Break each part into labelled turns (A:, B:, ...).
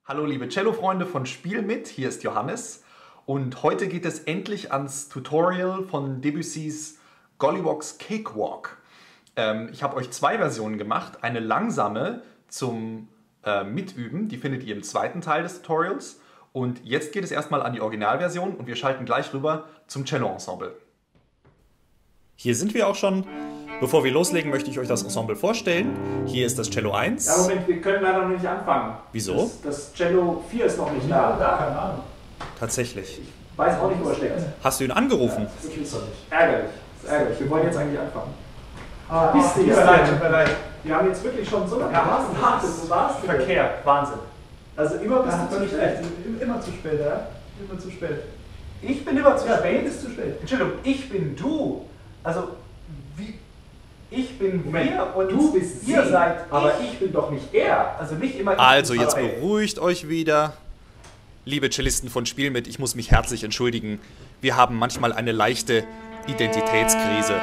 A: Hallo liebe Cello-Freunde von Spiel mit, hier ist Johannes und heute geht es endlich ans Tutorial von Debussys Golliwogg's Cakewalk. Ich habe euch zwei Versionen gemacht, eine langsame zum Mitüben, die findet ihr im zweiten Teil des Tutorials und jetzt geht es erstmal an die Originalversion und wir schalten gleich rüber zum Cello-Ensemble. Hier sind wir auch schon. Bevor wir loslegen, möchte ich euch das Ensemble vorstellen. Hier ist das Cello 1.
B: Ja, Moment, wir können leider noch nicht anfangen.
A: Wieso?
B: Das Cello 4 ist noch nicht da.
C: Keine Ahnung.
A: Tatsächlich.
B: Ich weiß auch nicht, wo er steckt.
A: Hast du ihn angerufen?
C: Das gibt's doch nicht.
B: Ärgerlich. Das ist ärgerlich. Wir wollen jetzt eigentlich anfangen.
C: Tut mir leid.
B: Wir haben jetzt wirklich schon so lange
C: Wo warst du?
B: Verkehr. Wahnsinn. Also immer bist
C: Ja,
B: du zu spät.
C: Immer zu spät, ja? Immer zu spät.
B: Ich bin immer zu
C: Ja,
B: spät.
C: ist zu spät.
B: Entschuldigung, ich bin du. Also, wie... Ich bin
C: Moment,
B: wir und
C: du bist
B: ihr
C: sie,
B: seid, aber ich bin doch nicht er. Also nicht immer ich.
A: Also jetzt
B: aber
A: beruhigt euch wieder. Liebe Cellisten von Spiel mit, ich muss mich herzlich entschuldigen. Wir haben manchmal eine leichte Identitätskrise.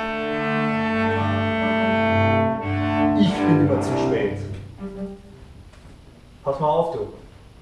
C: Ich bin immer zu spät. Pass mal auf, du.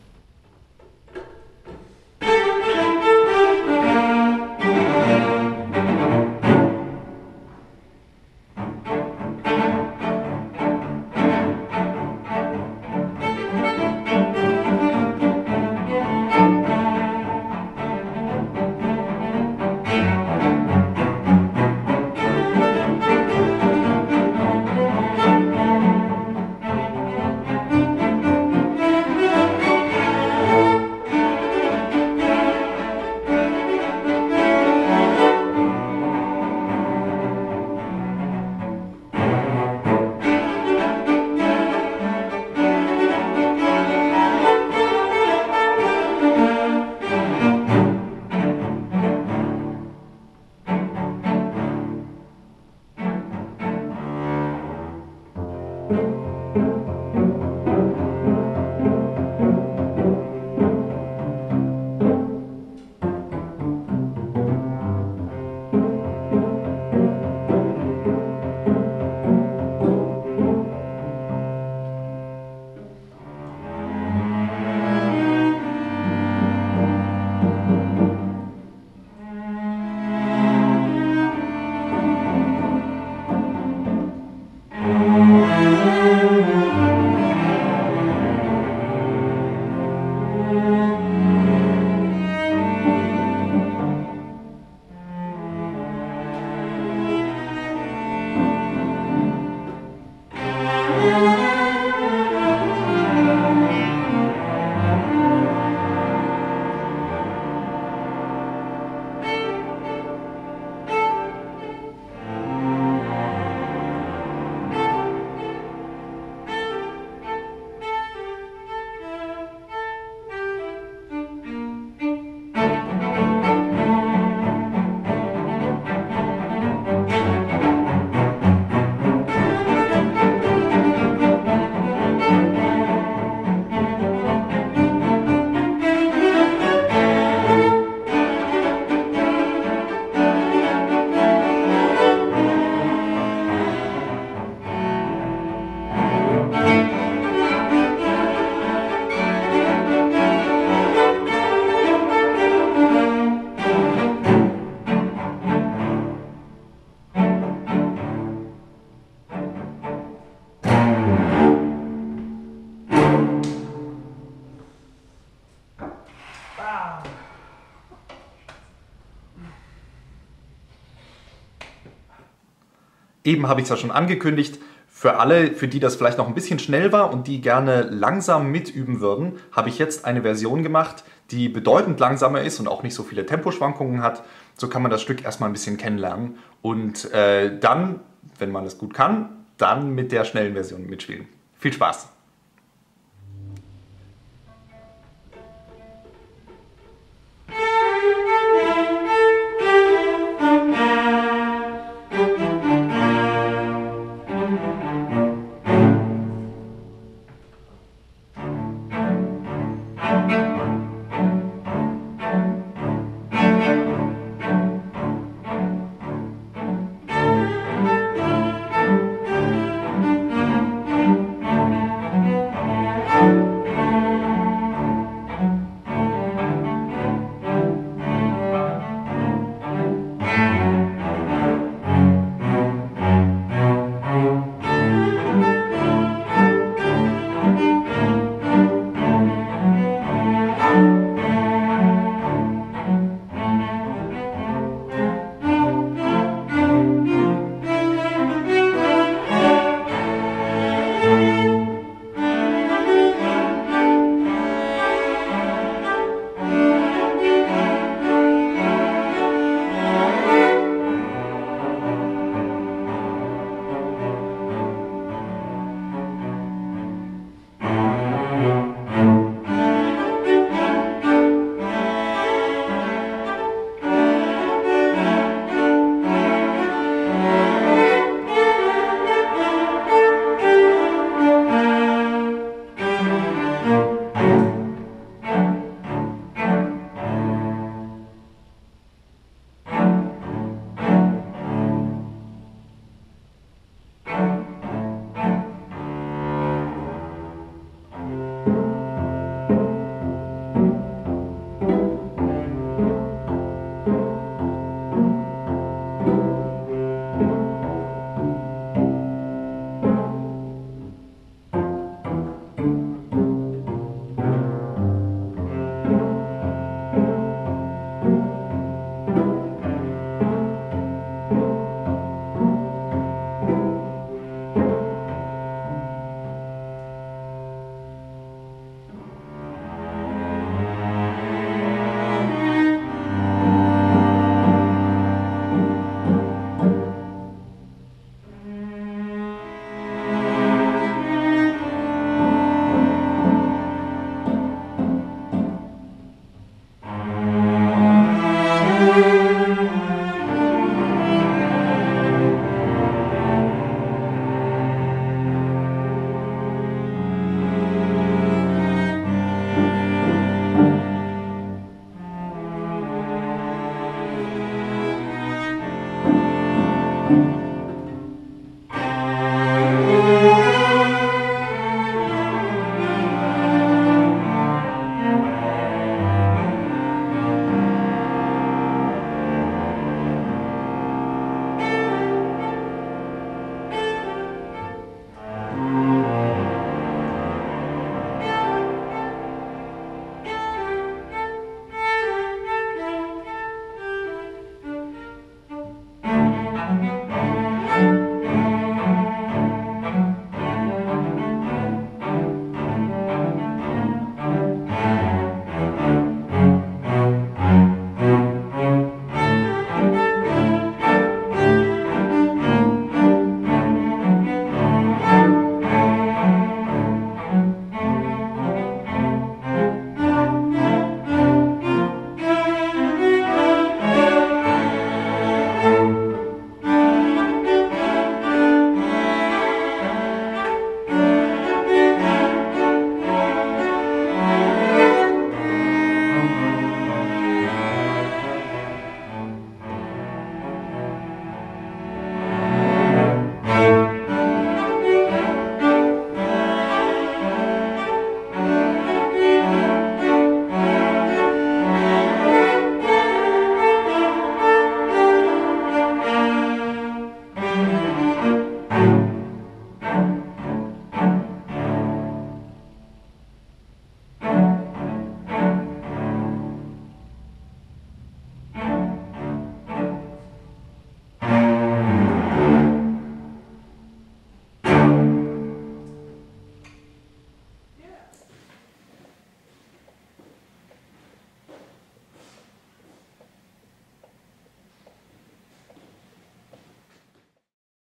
A: Eben habe ich es ja schon angekündigt, für alle, für die das vielleicht noch ein bisschen schnell war und die gerne langsam mitüben würden, habe ich jetzt eine Version gemacht, die bedeutend langsamer ist und auch nicht so viele Temposchwankungen hat. So kann man das Stück erstmal ein bisschen kennenlernen und dann, wenn man es gut kann, dann mit der schnellen Version mitspielen. Viel Spaß!